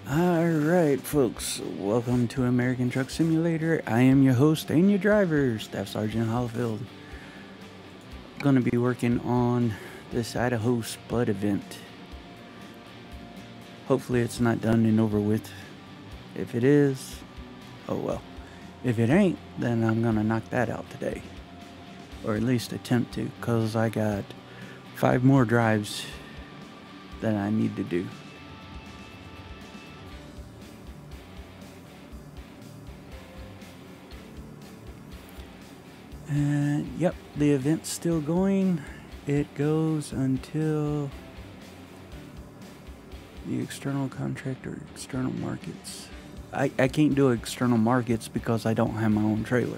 Alright, folks, welcome to American Truck Simulator. I am your host and your driver, Staff Sergeant Hollifield. Gonna be working on this Idaho Spud event. Hopefully it's not done and over with. If it is, oh well. If it ain't, then I'm gonna knock that out today. Or at least attempt to, cause I got 5 more drives that I need to do. And yep, the event's still going. It goes until the external contractor, external markets. I can't do external markets because I don't have my own trailer.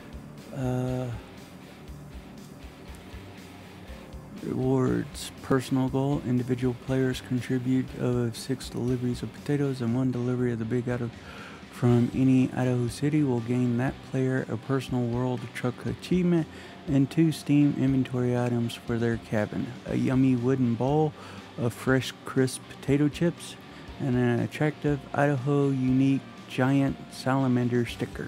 Rewards. Personal goal. Individual players contribute of 6 deliveries of potatoes and 1 delivery of the Big Idaho from any Idaho city will gain that player a personal World Truck Achievement and 2 Steam inventory items for their cabin. A yummy wooden bowl of fresh crisp potato chips and an attractive Idaho unique giant salamander sticker.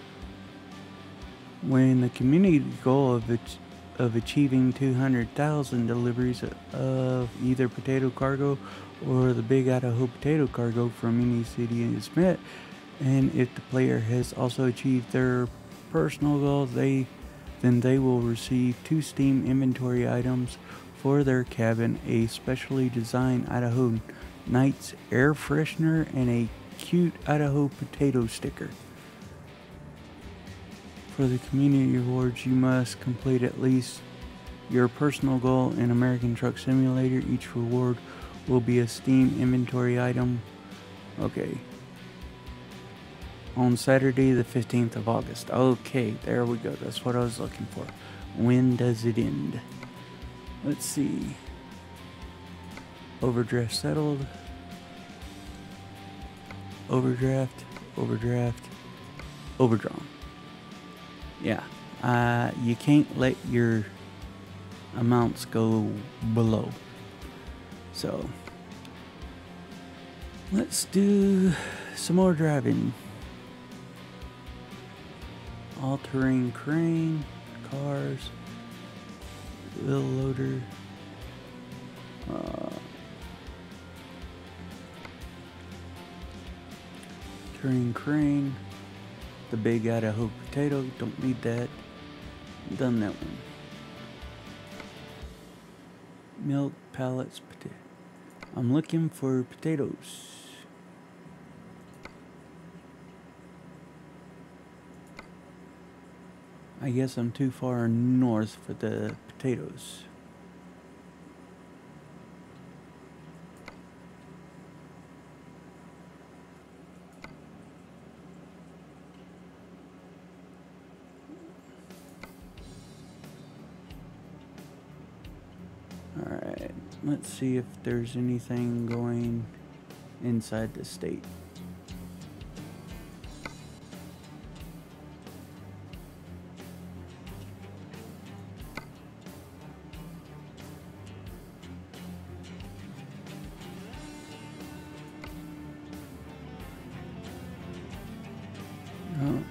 When the community goal of achieving 200,000 deliveries of either potato cargo or the Big Idaho potato cargo from any city is met, and if the player has also achieved their personal goal, then they will receive 2 Steam inventory items for their cabin, a specially designed Idaho Nights air freshener, and a cute Idaho potato sticker. For the community rewards, you must complete at least your personal goal in American Truck Simulator. Each reward will be a Steam inventory item. Okay. On Saturday the 15th of August. Okay, there we go. That's what I was looking for. When does it end? Let's see. Overdraft settled. Overdraft. Overdrawn. Yeah. You can't let your amounts go below. So, let's do some more driving. All-terrain crane, cars, wheel loader, terrain crane, the Big Idaho potato, don't need that, done that one. Milk, pallets, potato. I'm looking for potatoes. I guess I'm too far north for the potatoes. Alright, let's see if there's anything going inside the state. Oh.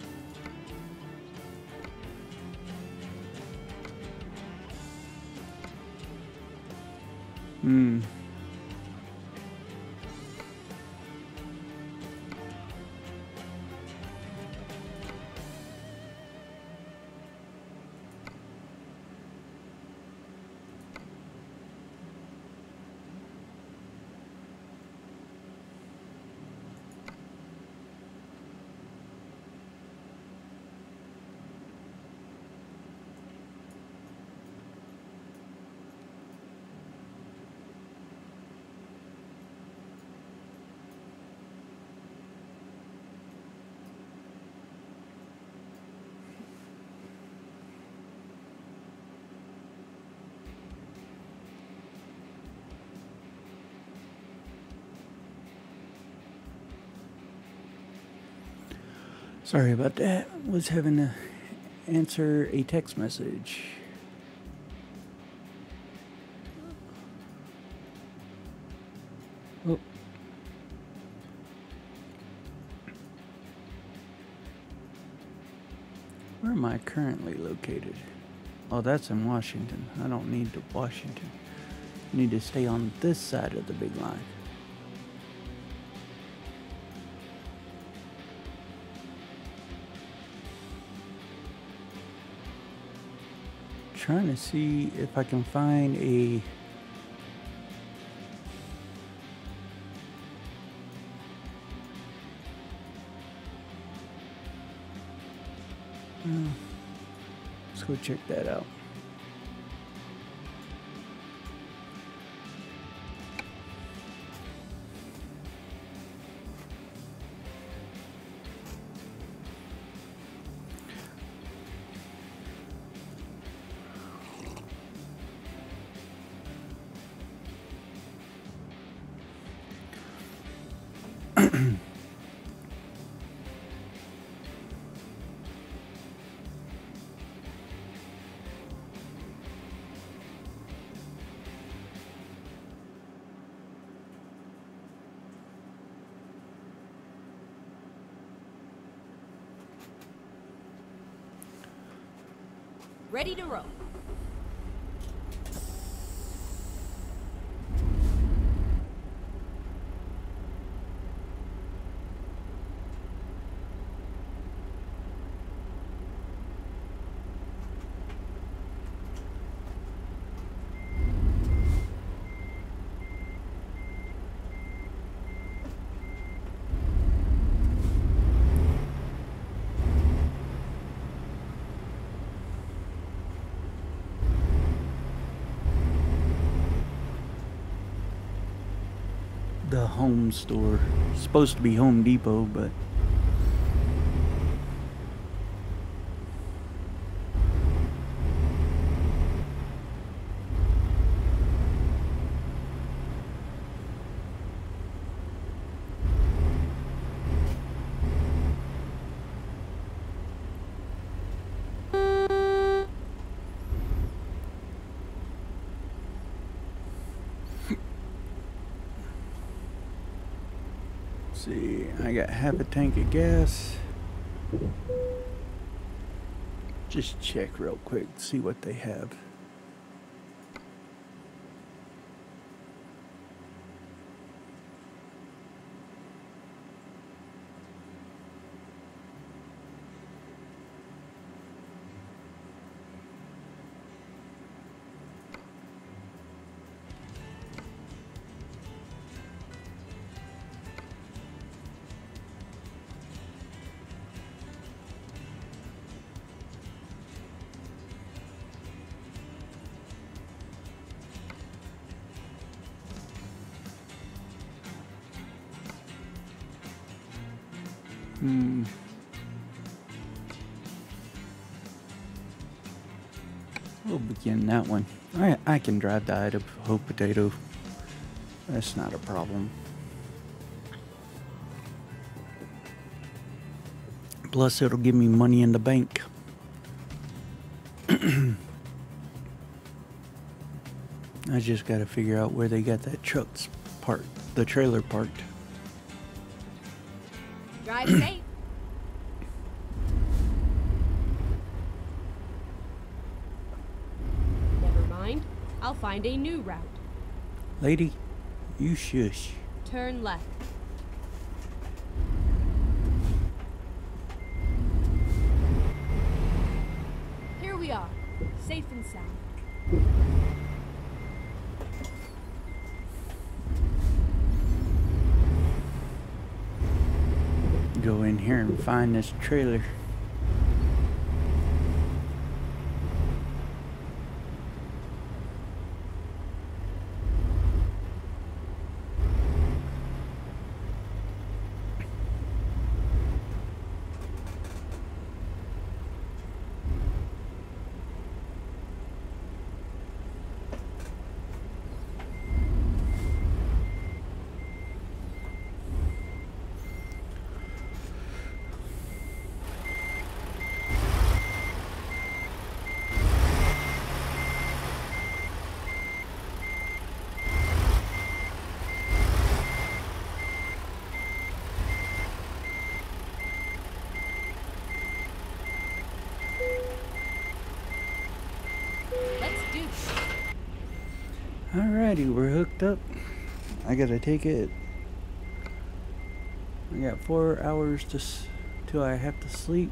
Sorry about that. Was having to answer a text message. Oh. Where am I currently located? Oh, that's in Washington. I don't need to Washington. I need to stay on this side of the big line. Trying to see if I can find a let's go check that out. Ready to roll. The home store. It's supposed to be Home Depot, but see, I got half a tank of gas. Just check real quick, see what they have. We'll begin that one. I can drive the Idaho potato. That's not a problem. Plus, it'll give me money in the bank. I just gotta figure out where they got that truck's parked, the trailer parked. Drive safe. Never mind. I'll find a new route. Lady, you shush. Turn left. Here we are, safe and sound. Go in here and find this trailer. Alrighty, we're hooked up. I gotta take it. I got 4 hours till I have to sleep.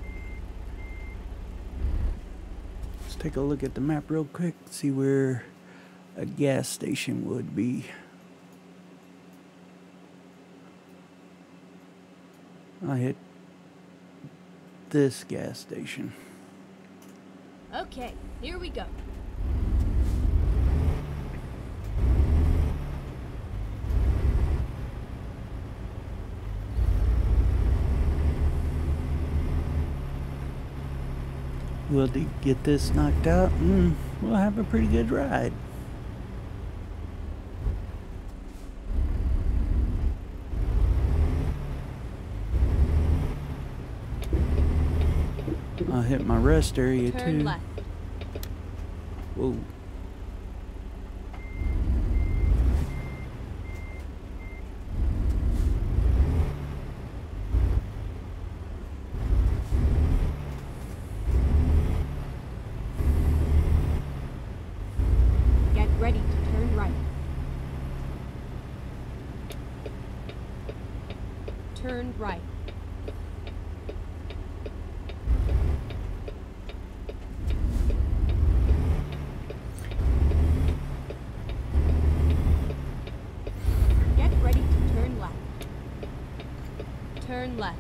Let's take a look at the map real quick, see where a gas station would be. I hit this gas station. Okay, here we go. We'll get this knocked out and we'll have a pretty good ride. I'll hit my rest area too. Turn left. Whoa. Get ready to turn right. Turn right. Get ready to turn left. Turn left.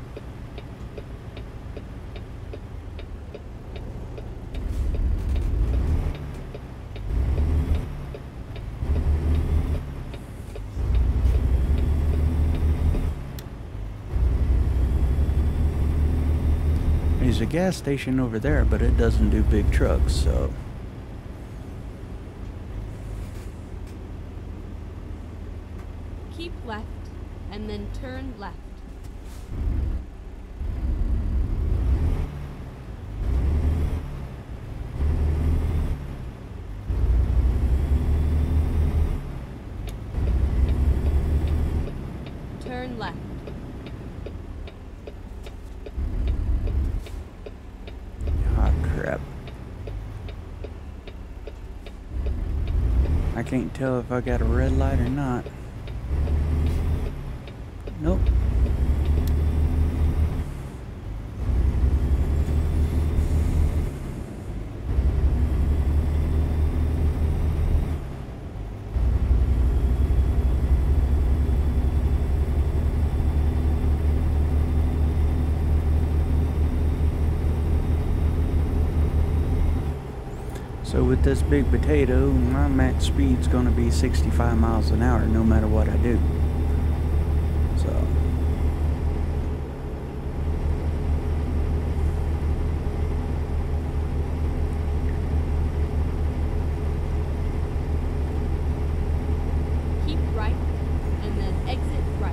There's a gas station over there, but it doesn't do big trucks, so. Keep left and then turn left. Turn left. Ah, crap. I can't tell if I got a red light or not. Nope. So with this big potato, my max speed's gonna be 65 miles an hour no matter what I do. So. Keep right and then exit right.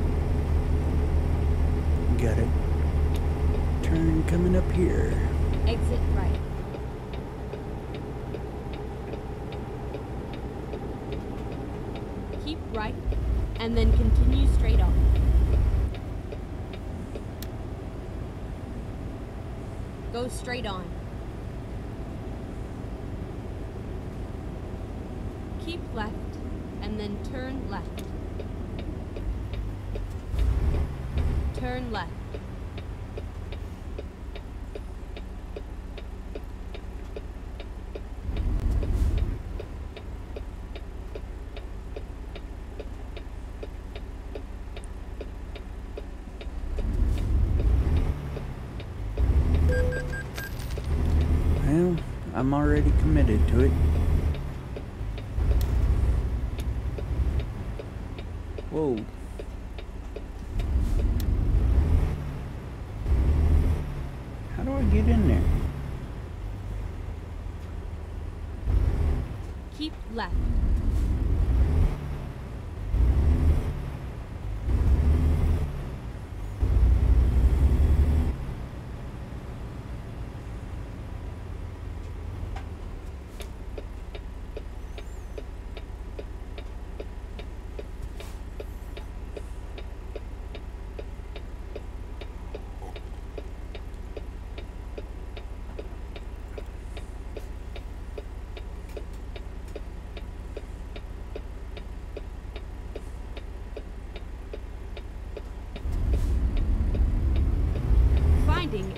Got it. Turn coming up here. Exit right. Keep right and then continue straight on. Go straight on. Keep left and then turn left. Turn left. Well, I'm already committed to it. Whoa. How do I get in there? Keep left.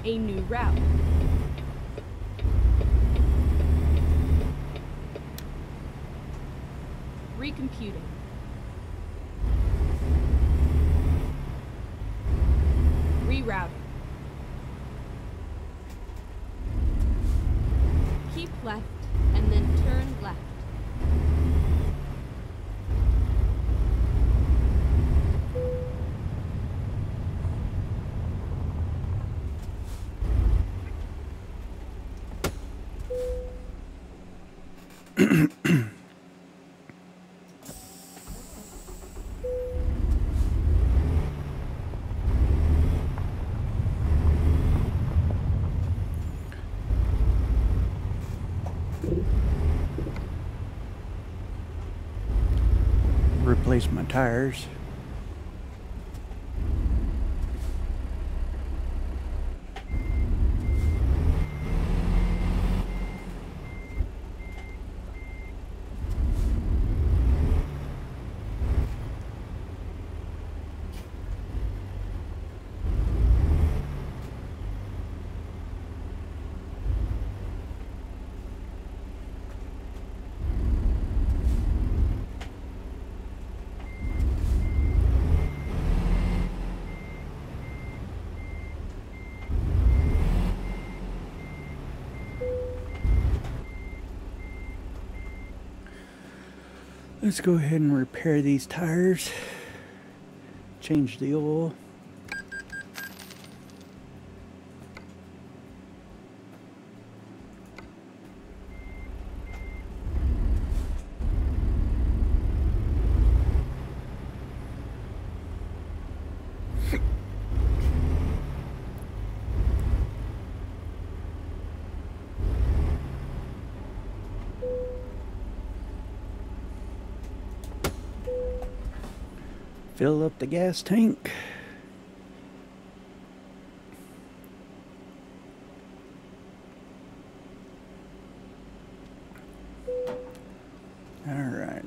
a new route. Recomputing. Rerouting. Keep left and then turn left. Replace my tires. Let's go ahead and repair these tires. Change the oil. Fill up the gas tank. All right.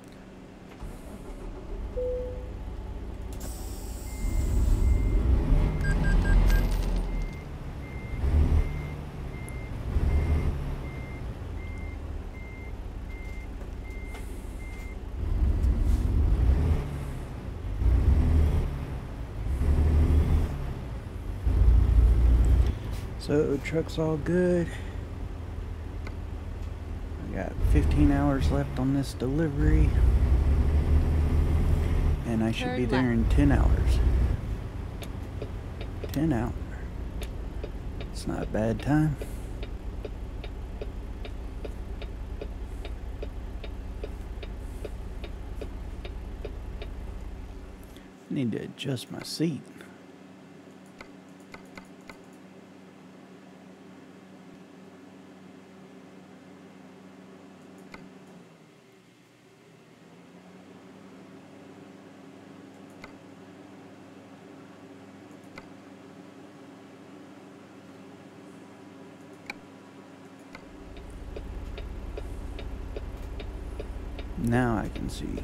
So truck's all good. I got 15 hours left on this delivery, and I should be there in 10 hours. 10 hours. It's not a bad time. I need to adjust my seat. Now I can see.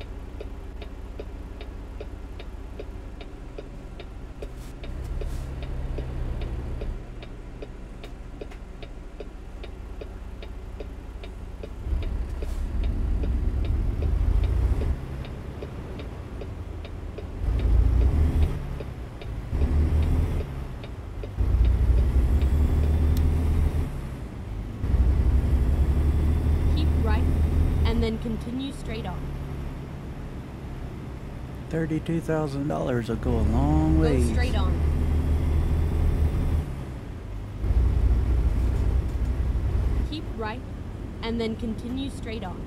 Keep right and then continue straight on. $32,000 will go a long way. Go straight on. Keep right and then continue straight on.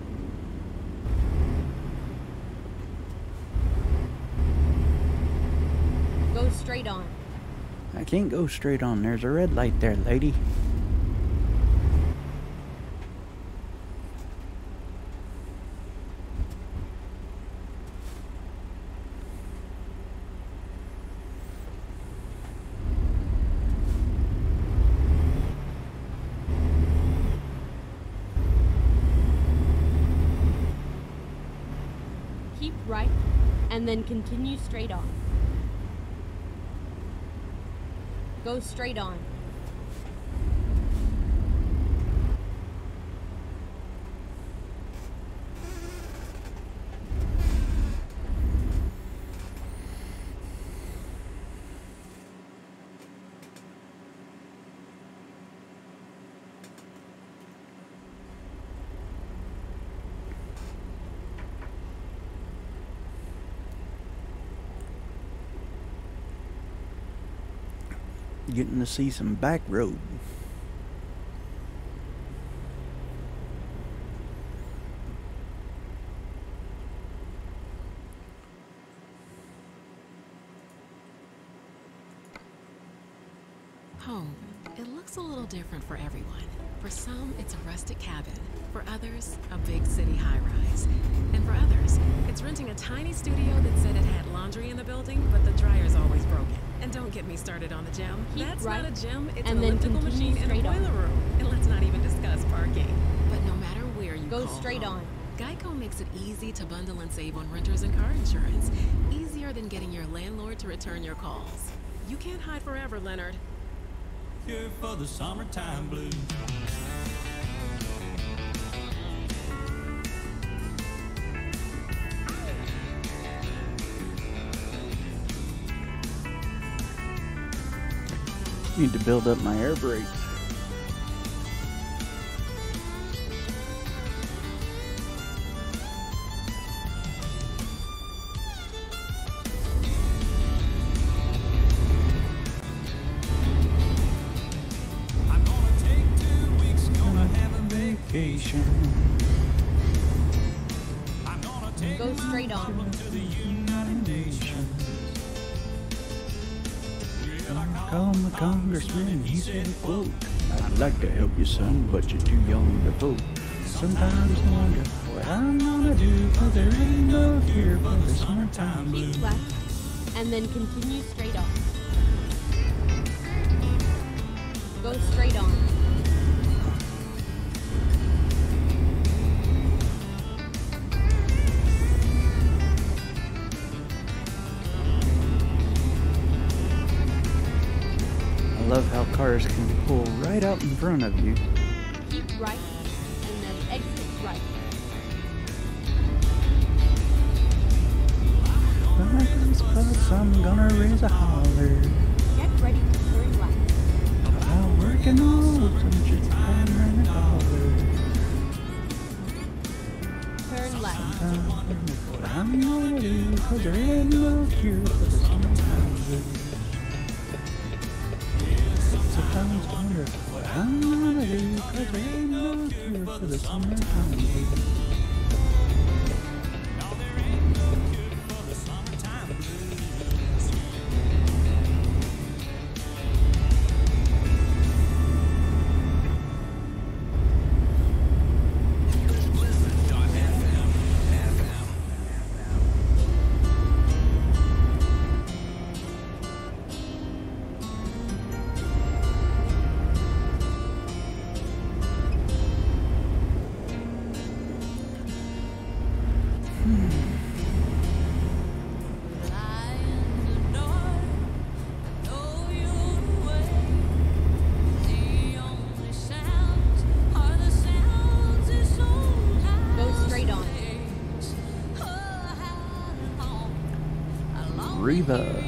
Go straight on. I can't go straight on. There's a red light there, lady. Keep right and then continue straight on. Go straight on. Getting to see some back road. Home. It looks a little different for everyone. For some, it's a rustic cabin. For others, a big city high-rise. And for others, it's renting a tiny studio that said it had laundry in the building, but the dryer's always broken. And don't get me started on the gym. Keep That's right, not a gym, it's and an then elliptical continue machine in a straight boiler on. room. And let's not even discuss parking. But no matter where you Go call straight home, on. Geico makes it easy to bundle and save on renters and car insurance. Easier than getting your landlord to return your calls. You can't hide forever, Leonard. Here for the summertime blues. Need to build up my air brakes. I'm gonna take 2 weeks, gonna have a vacation. I'm gonna take Go straight on. problem to the United Nations. Call my congressman, he said, quote, I'd like to help you, son, but you're too young to vote. Sometimes I wonder what I'm gonna do, 'cause there ain't no cure for the summertime blues. Keep left, and then continue straight on. Go straight on. I love how cars can pull right out in front of you. Keep right, and then exit right. Plus I'm gonna raise a holler. Get ready to turn left. While working on some shit and a dollar. Turn left. What I'm gonna do, 'cause there ain't no cure for the summertime blues. Sometimes I wonder what I'm gonna do, 'cause there ain't no cure for the summertime blues. Go straight on. Reva.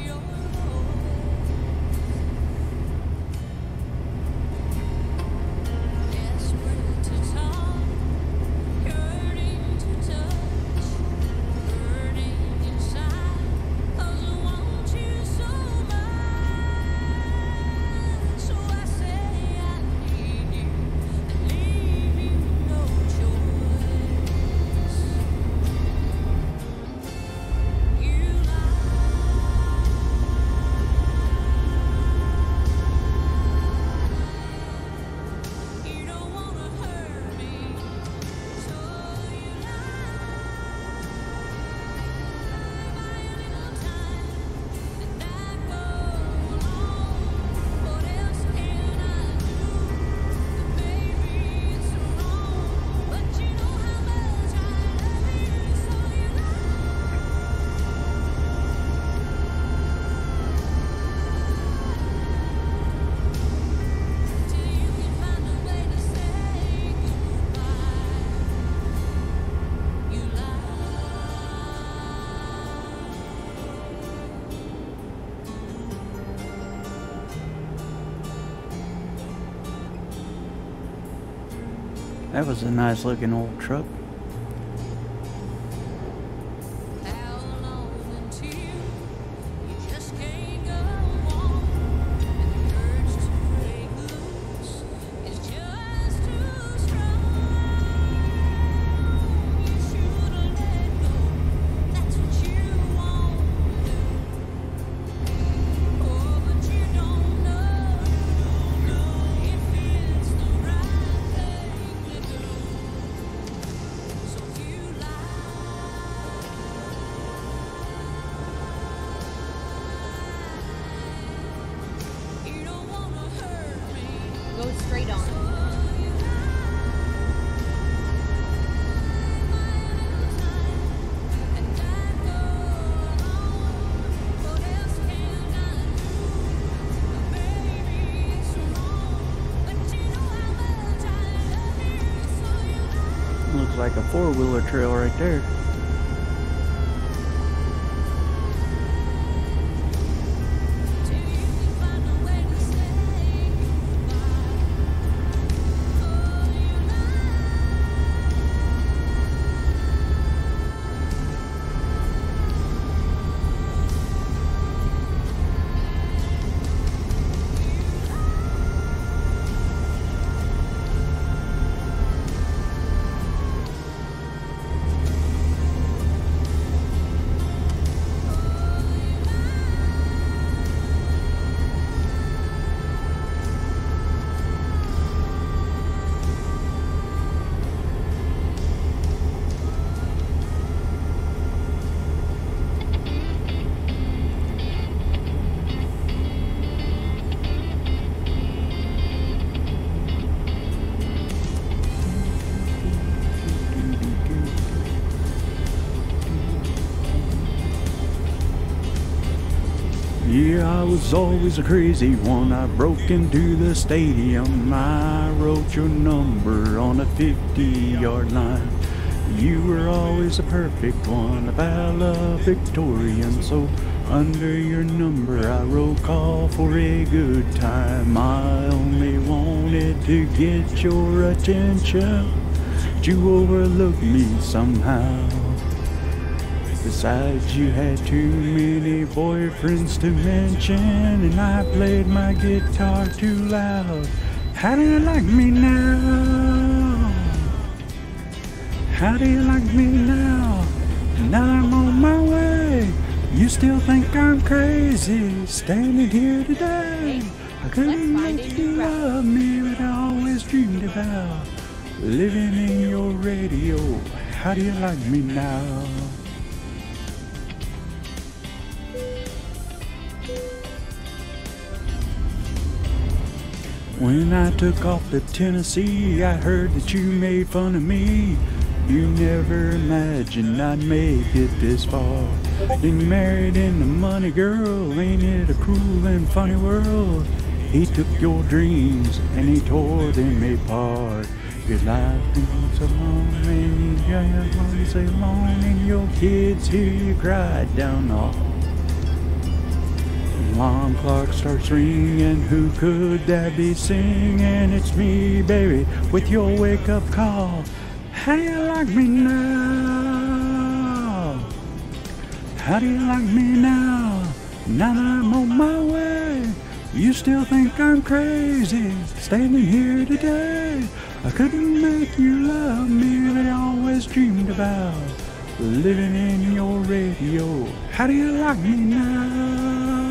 That was a nice looking old truck. How long until you just can't go on? And the urge to break loose is just too strong. You should have let go. That's what you want to do. Oh, but you don't know if it's the right thing to do. So you lie. You don't wanna hurt me. Go straight on. Looks like a four-wheeler trail right there. Yeah, I was always a crazy one. I broke into the stadium. I wrote your number on a 50-yard line. You were always a perfect one, a valedictorian. So under your number I wrote call for a good time. I only wanted to get your attention, but you overlooked me somehow. Besides, you had too many boyfriends to mention, and I played my guitar too loud. How do you like me now? How do you like me now? Now I'm on my way. You still think I'm crazy, standing here today. I couldn't make you love me, but I always dreamed about living in your radio. How do you like me now? When I took off to Tennessee, I heard that you made fun of me. You never imagined I'd make it this far. Then you married into money, girl. Ain't it a cruel and funny world? He took your dreams and he tore them apart. Your life been so long and you got so long, and your kids hear you cry down the hall. Alarm clock starts ringing, who could that be singing? It's me, baby, with your wake-up call. How do you like me now? How do you like me now? Now that I'm on my way, you still think I'm crazy, standing here today. I couldn't make you love me, but I always dreamed about living in your radio. How do you like me now?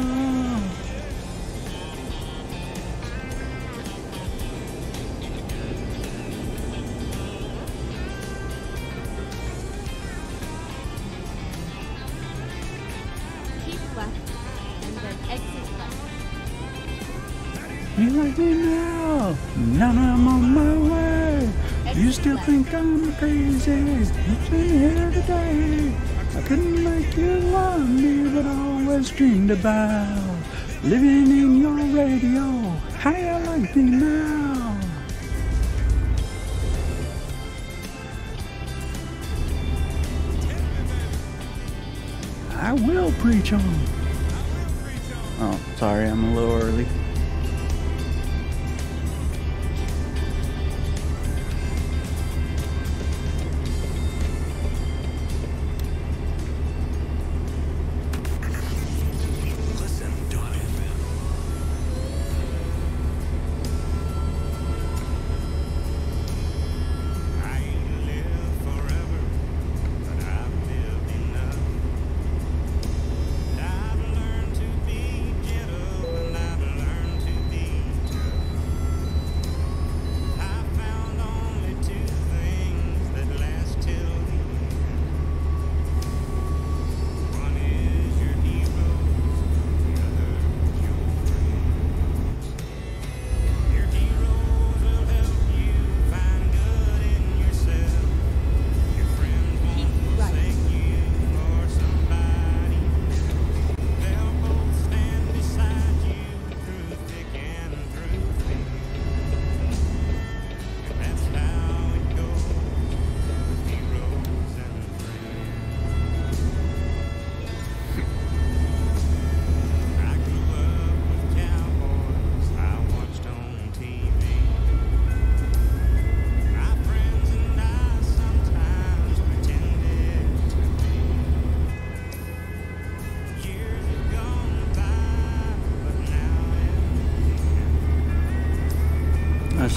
You like me now? Now I'm on my way. You still think I'm crazy? You've been here today. I couldn't make you love me, but I always dreamed about living in your radio. How do you like me now? I will preach on. Oh, sorry, I'm a little early.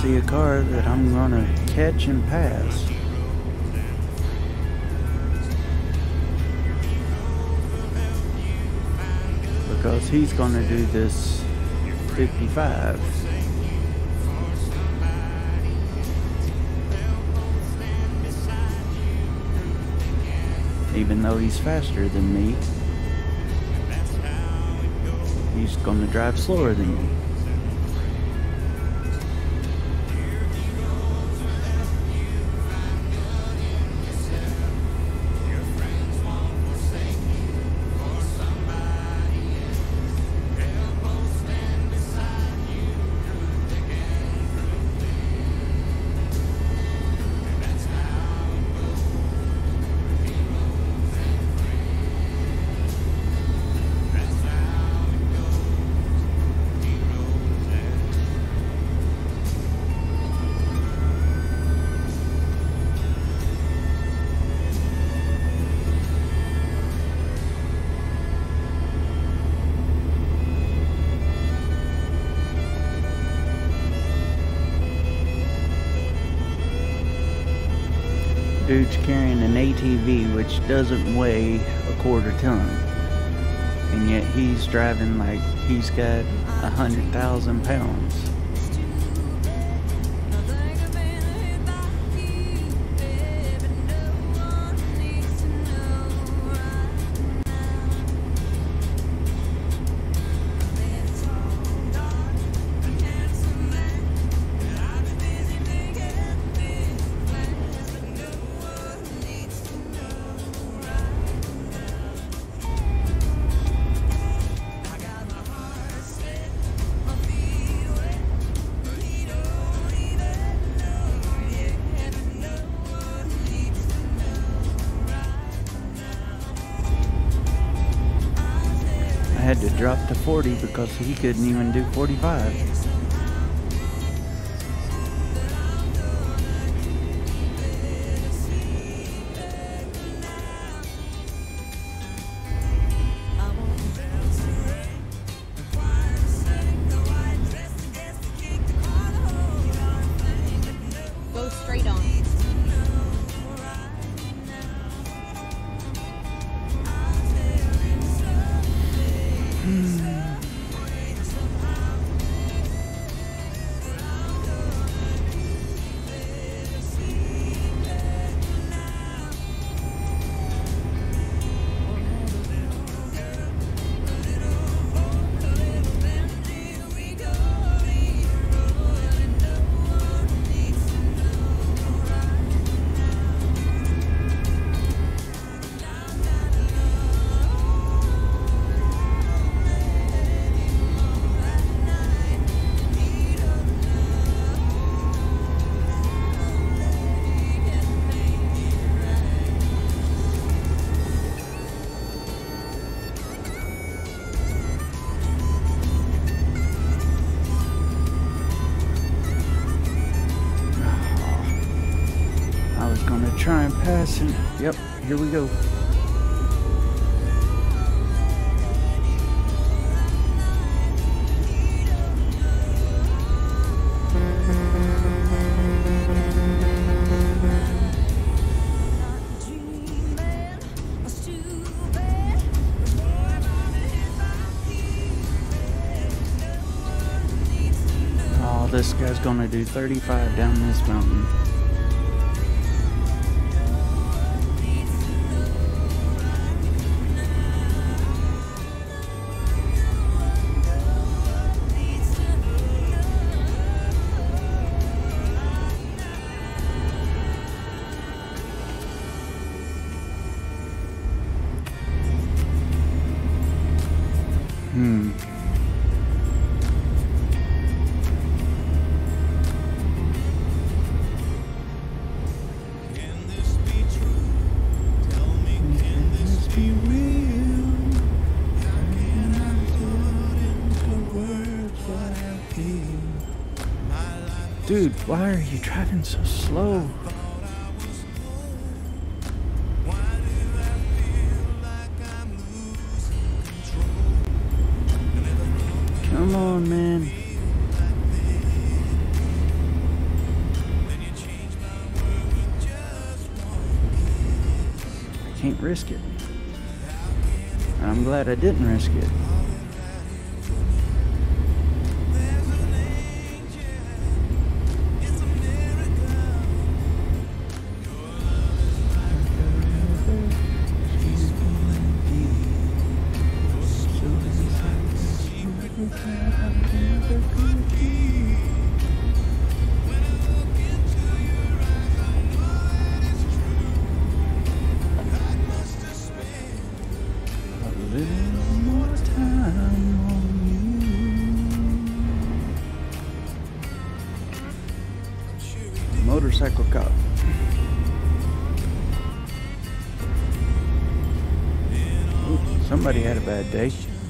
see a car that I'm gonna catch and pass. Because he's gonna do this 55. Even though he's faster than me, he's gonna drive slower than me. Dude's carrying an ATV which doesn't weigh a quarter ton, and yet he's driving like he's got 100,000 pounds. I had to drop to 40 because he couldn't even do 45. Go straight on. Try and pass him. Yep, here we go. Oh, this guy's gonna do 35 down this mountain. Dude, why are you driving so slow? Come on, man. risk it. And I'm glad I didn't risk it. Motorcycle cop. Ooh, somebody had a bad day.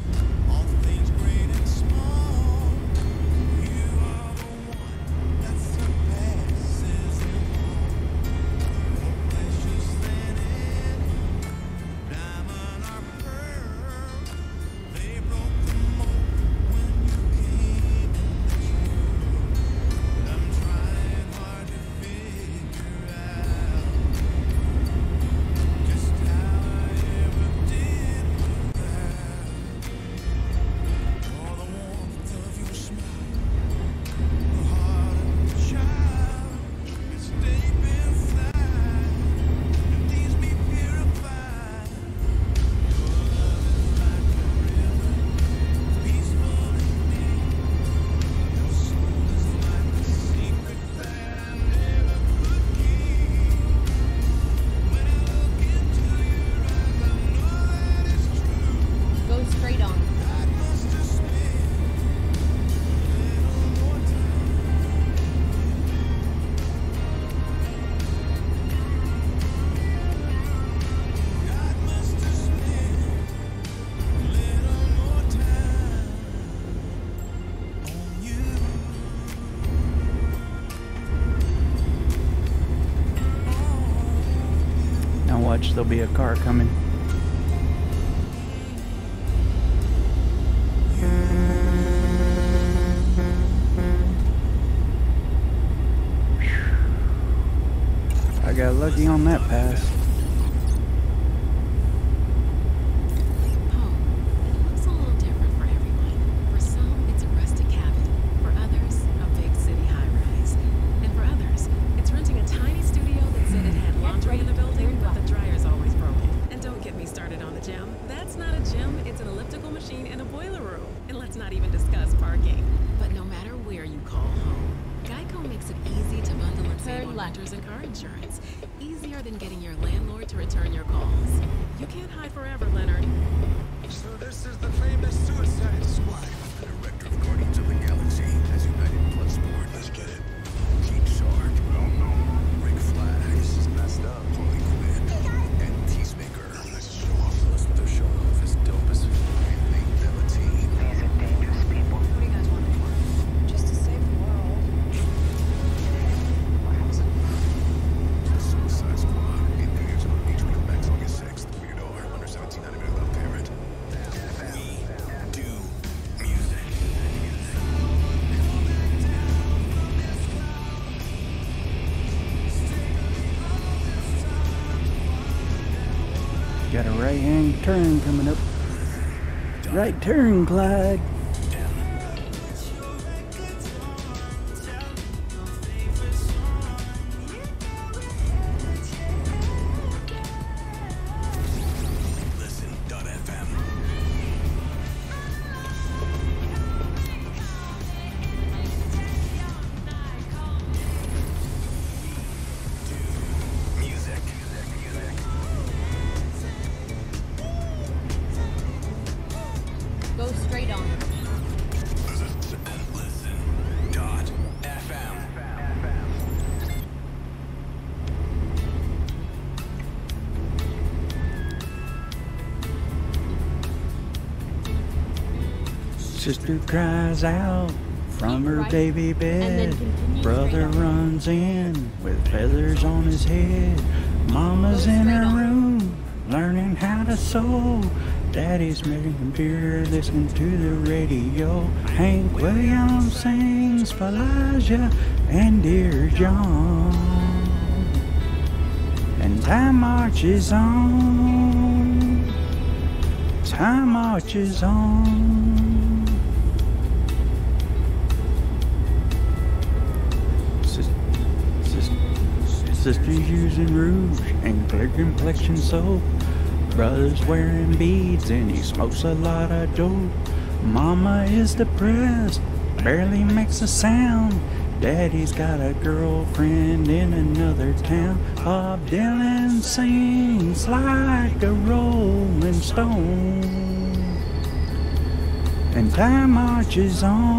Go straight on. Now watch, there'll be a car coming. I got lucky on that pass. Home. It looks a little different for everyone. For some, it's a rustic cabin. For others, a big city high-rise. And for others, it's renting a tiny studio that said it had laundry in the building, but the dryer's always broken. And don't get me started on the gym. That's not a gym, it's an elliptical machine and a boiler room. And let's not even discuss parking. But no matter where you call home, Geico makes it easy to bundle and save on renters and car insurance. Easier than getting your landlord to return your calls. You can't hide forever, Leonard. So this is the famous Suicide Squad. The director of Guardians of the Galaxy has united Bloodsport. Let's get it. Gene Sarge, well known. Rick Flag. This is messed up. Harley Quinn. And Peacemaker. Let's show off. That's what they're showing off. Is dope as anything Velveteen. These are dangerous people. What do you guys want for? Just to save the world. What else? Suicide Squad. In theaters on HBO Max August 6th. Rated R. Under 17 animated without parent. We do music. Got a right hand turn coming up. Right turn, Clyde. Listen.fm. Music. Go straight on. Listen.fm. Sister cries out from her Right. baby And then bed. continue Brother straight on. runs in with feathers on his head. Mama's Go in straight her on. room learning how to sew. Daddy's making computer, listening to the radio. Hank Williams sings for Elijah and Dear John. And time marches on. Time marches on. Sisters using rouge and clear complexion soap. Brother's wearing beads and he smokes a lot of dope. Mama is depressed, barely makes a sound. Daddy's got a girlfriend in another town. Bob Dylan sings like a rolling stone. And time marches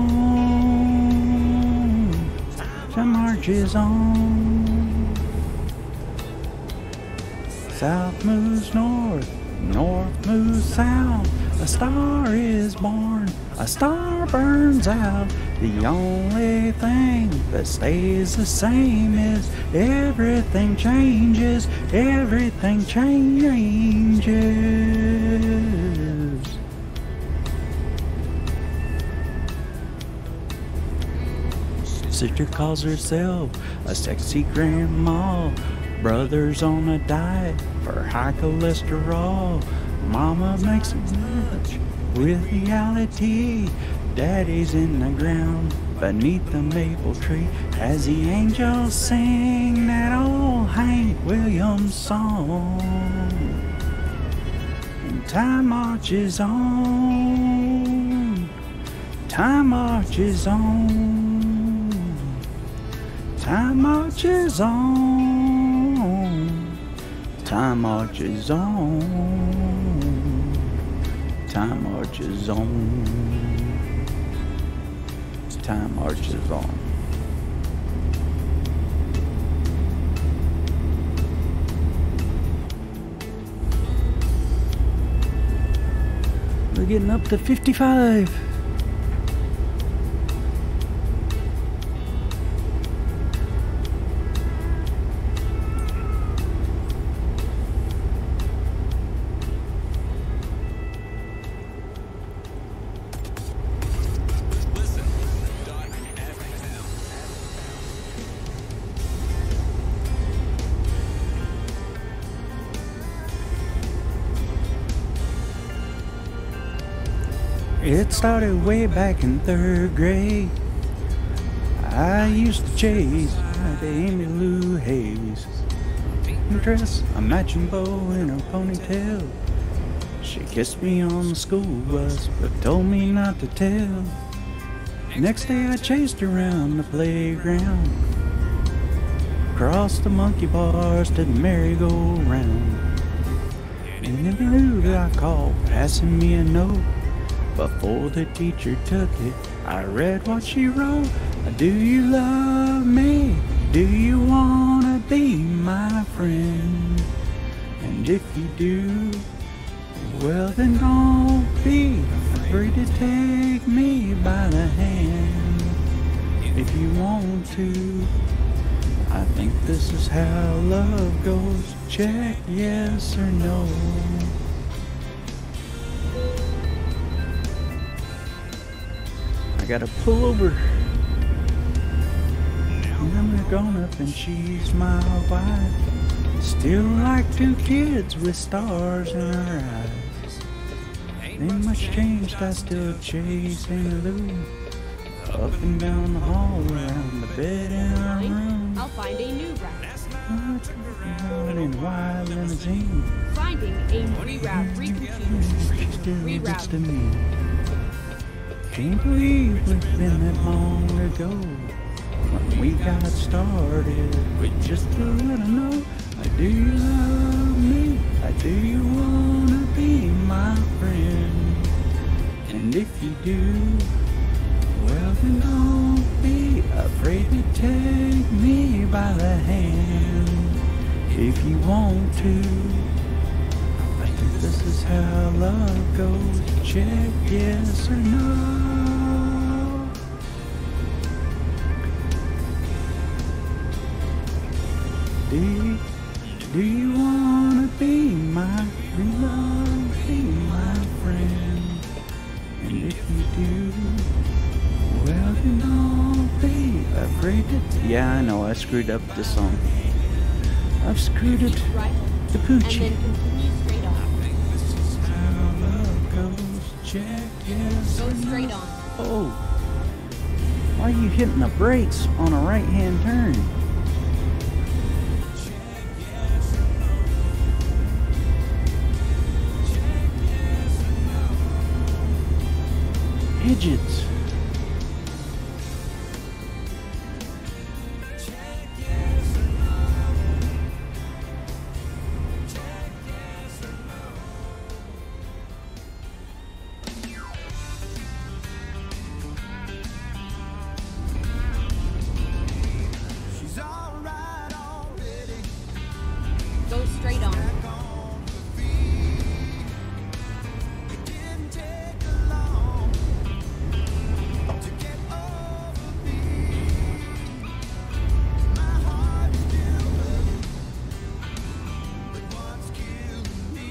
on. Time marches on. South moves north, north moves south. A star is born, a star burns out. The only thing that stays the same is everything changes, everything changes. Sister calls herself a sexy grandma. Brother's on a diet for high cholesterol. Mama makes a match with reality. Daddy's in the ground beneath the maple tree as the angels sing that old Hank Williams song. And time marches on. Time marches on. Time marches on. Time marches on. Time marches on. Time marches on. We're getting up to 55. It started way back in 3rd grade. I used to chase Amy Lou Hayes. Dress a matching bow in her ponytail. She kissed me on the school bus, but told me not to tell. Next day I chased her around the playground, crossed the monkey bars to the merry-go-round. And every dude I called passing me a note. Before the teacher took it, I read what she wrote. Do you love me? Do you wanna be my friend? And if you do, well then don't be afraid to take me by the hand. If you want to, I think this is how love goes. Check yes or no. I gotta pull over. And we're grown up and she's my wife. Still like 2 kids with stars in her eyes. Ain't much changed, I still chase Amy Lou. Up and down the hall, around the bed in our room. I'll find a new route. Out in a wild limousine. Finding a reroute. She still Reroute. gets to me. Can't believe it's been that long ago when we got started with just to let her know. Do you love me? Do you wanna be my friend? And if you do, well then don't be afraid to take me by the hand. If you want to, I think this is how love goes. Check yes or no. Do you wanna be my love, be my friend? And if you do, well then don't be afraid to. Yeah, I know I screwed up this song. I've screwed it. Keep right, The and pooch. then continue straight on. Go straight on. Oh. Why are you hitting the brakes on a right-hand turn? Idiots. She's alright already. Go straight on. It didn't take long to get over me. My heart is still hurting, but what's killing me?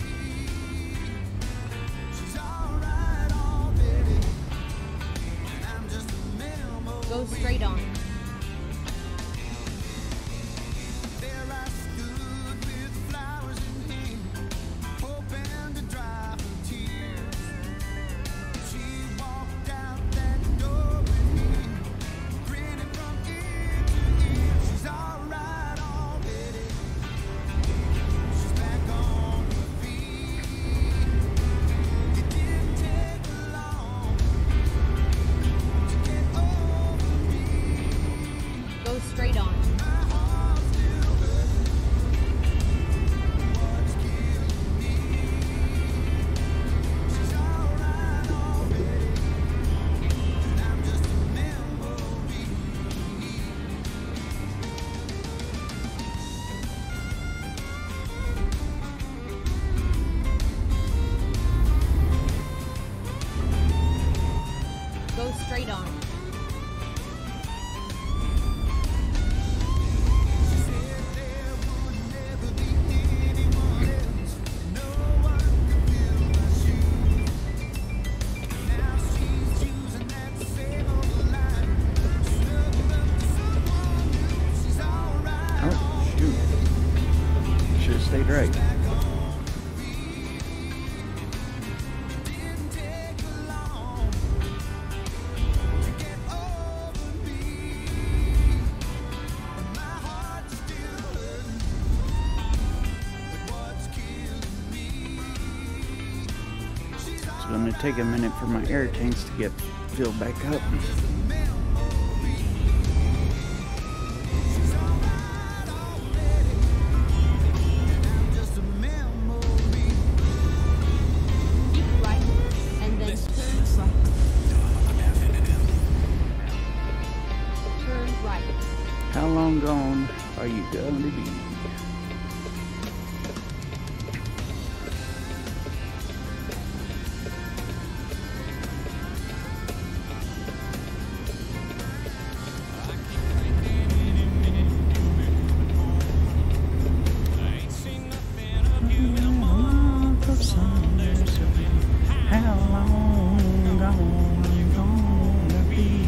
She's alright already, and I'm just a memory. Go straight on. There I stood with flowers in hand, hoping to dry her tears. She walked out that door with me, grinning from ear to ear. She's alright already. She's back on her feet. It didn't take long to get over me. Go straight on. My heart's still hurting. What's killing me? She's alright already, and I'm just a memory. Go straight on. She said there would never be anyone else, no one could fill my shoes. Now she's using that same old line, snuggled up to someone new. She's alright. Oh, shoot. Should have stayed right. Didn't take long to get over me. My heart's still hurting, but what's killing me? She's It's going to take a minute for my air tanks to get filled back up. She's alright already, and I'm just a memory. Keep right, and then turn right. Turn right. How long gone are you going to be? How long gone are you gonna be?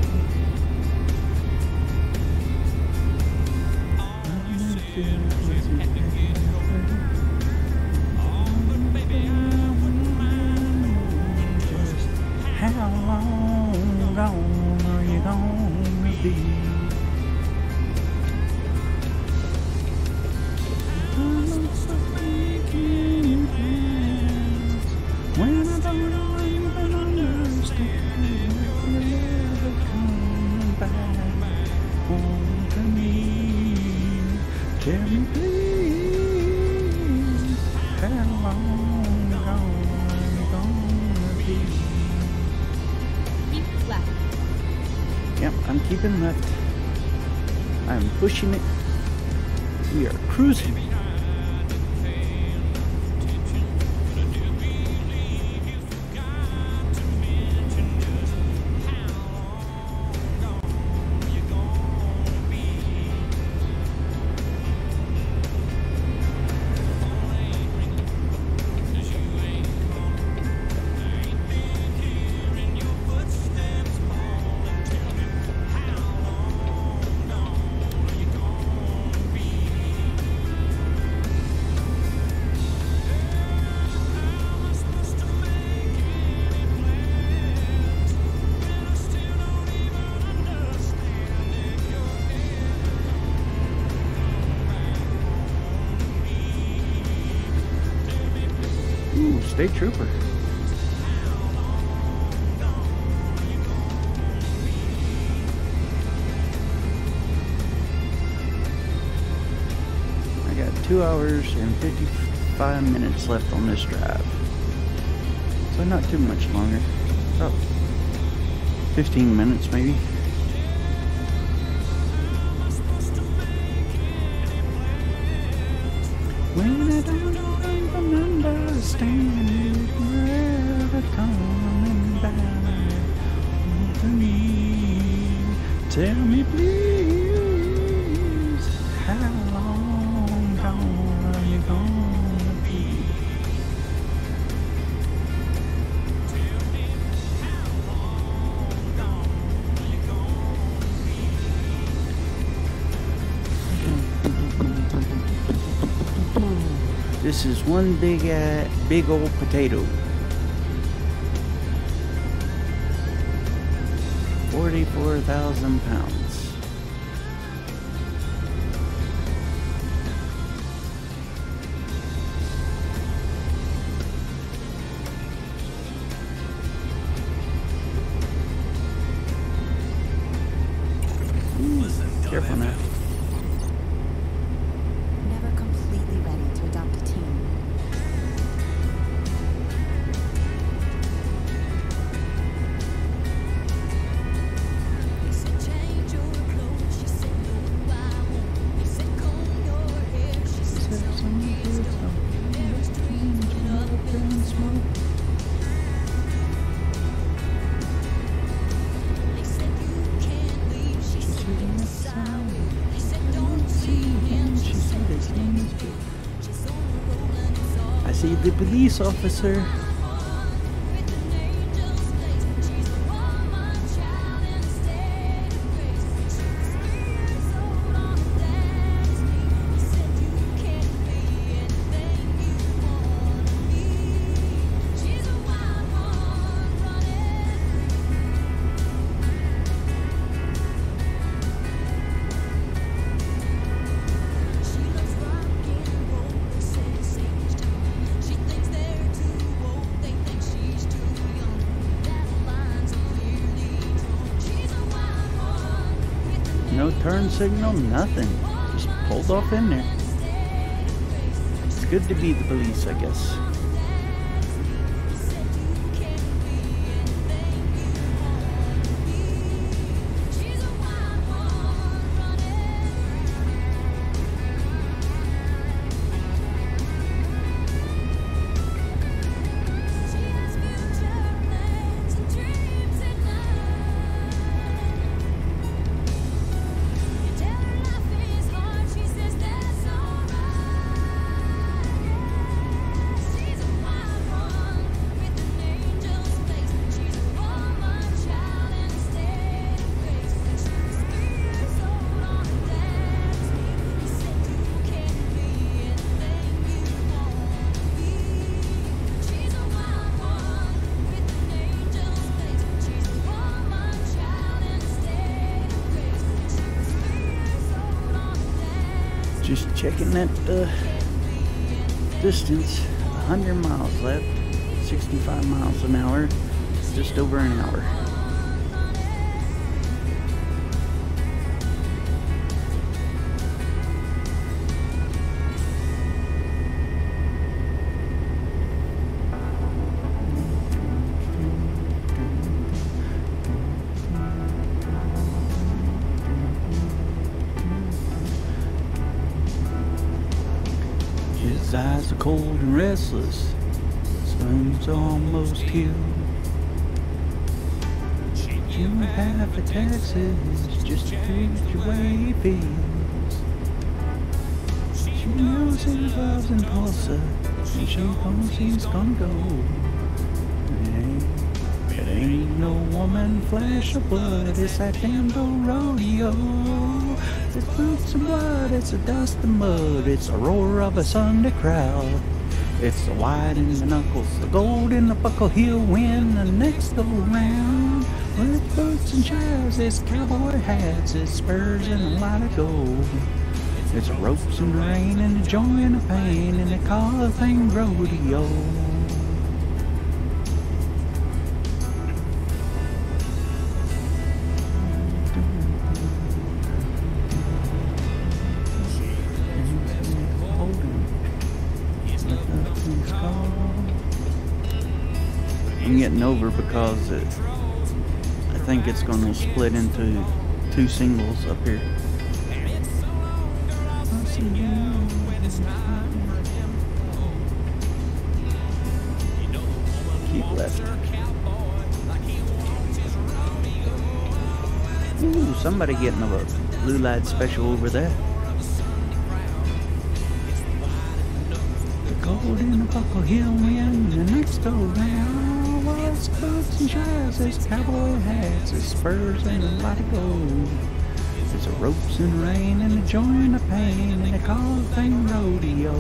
How long gone are you gonna be? When I don't even understand, you'll never come back home to me. Tell me please, how long gone are you gonna be? Keep left. Yep, I'm keeping left. I'm pushing it. We are cruising. State Trooper. I got 2 hours and 55 minutes left on this drive. So not too much longer. About 15 minutes maybe. When I don't even understand where coming back to me, tell me please, how long gone are you gonna be? This is one big old potato. 44,000 pounds. Careful now. Never completely ready to adopt a team. He said change your clothes, she said no I won't. He said comb your hair, she said some kids don't. There's dreams and up in smoke. They said you can't leave, she said yes I will. They said don't see him, she said his name is Bill. She's on the roll and it's all I see the police officer. with an angel's place. She's a woman, child in a state of grace. She's 3 years old on a dad's knee. He said you can't be anything you wanna be. She's a wild one running She loves rock and roll. They say the same time. She thinks they're too old. They think she's too young. That line's clearly drawn. She's a wild one with an No turn signal, nothing. Just pulled off in there. It's good to be the police, I guess. He said you can't be anything you wanna be. She's a wild one running. She has future plans and dreams at night. You tell her life is hard, she says that's alright. She's a wild one with an angel's face. She's a woman, child in a state of grace. She was 3 years old on her dad's knee. He said you can't be anything you wanna be. She's a wild one with an angel's face. She's a woman, child in a state of grace. She was 3 years old on her dad's knee. Just checking that distance. 100 miles left. 65 miles an hour. Just over an hour. His eyes are cold and restless. Sun's almost here. You have a Texas just to reach your way he feels. She knows he loves Impulsa, and she knows he's gonna go. It ain't no woman, flesh or blood, it's that damn old rodeo. It's boots and blood, it's the dust and mud, it's the roar of a Sunday crowd. It's the white in the knuckles, the gold in the buckle, he'll win the next go round. With boots and shoes, it's cowboy hats, it's spurs and a lot of gold. It's ropes and rain and the joy and the pain, and they call the thing rodeo. starting over because I think it's going to split into 2 singles up here. Keep left. Ooh, somebody getting a blue light special over there. The gold in the buckle hill wind, the next go round. Walls, boots, and trousers, cowboy hats, there's spurs and a lot of gold. There's a ropes and rain and a joint of pain, and they call the thing rodeo.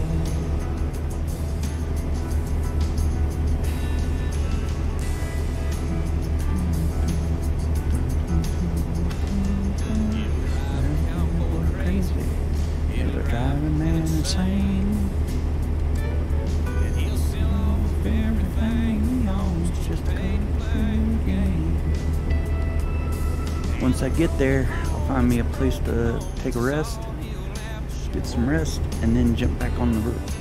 They're driving man insane. Everything he owns just a game. Once I get there, I'll find me a place to take a rest, get some rest, and then jump back on the roof.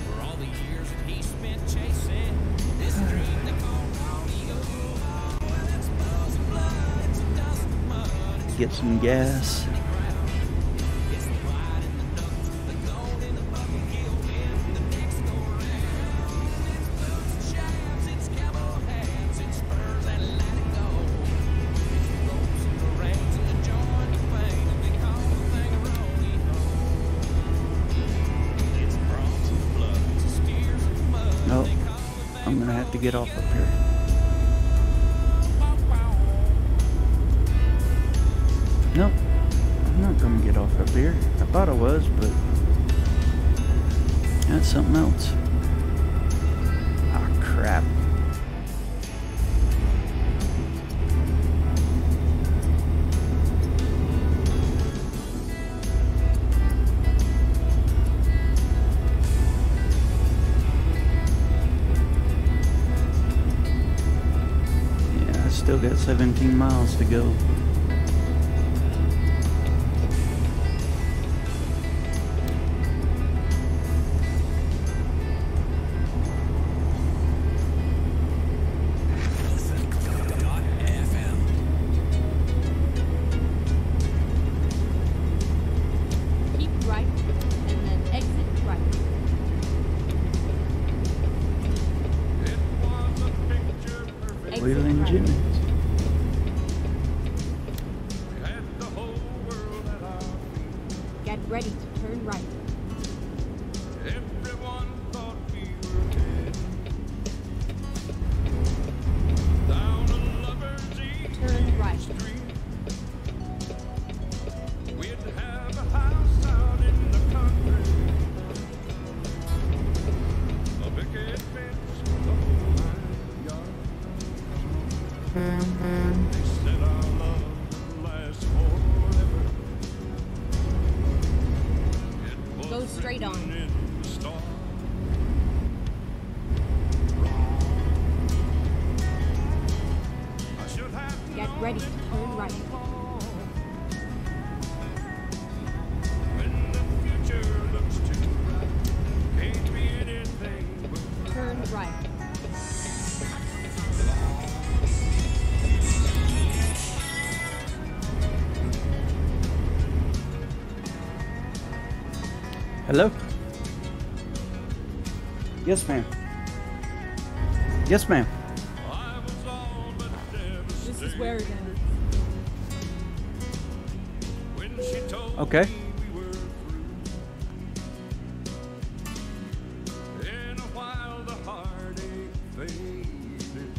Get some gas. Nope, I'm gonna have to get off up here. Nope, I'm not gonna get off up here. I thought I was, but that's something else. Ah, crap. Still got 17 miles to go. Keep right and then exit right. Exit Wheeling right. Jimmy. Get ready to turn right. Everyone thought we were dead. Down a lover's Turn right. street, we'd have a house out in the country. A picket fence, the whole 9 yards. They said our love would last forever. Go straight on. In the stars. I should have Get ready to turn right. when the future looks too bright. Can't be anything but Turn right. Hello? Yes, ma'am. Yes, ma'am. I was all but devastated. This is where it ends. When she told Okay. me we were through. In a while the heartache faded,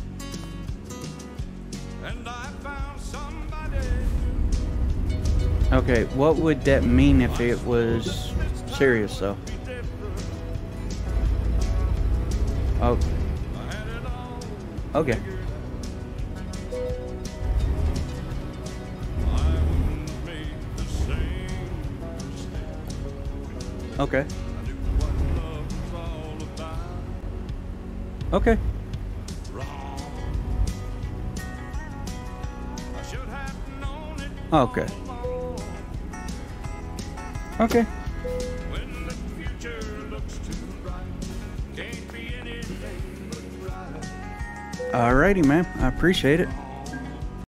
and I found somebody. Okay, what would that mean if it was serious, though? Oh, I had it all. okay. I wouldn't make the same mistake. Okay. I knew what love was all about. Okay. Wrong. I should have known it Okay. all. Okay. When the future looks too bright, can't be anything but right. Alrighty, man. I appreciate it.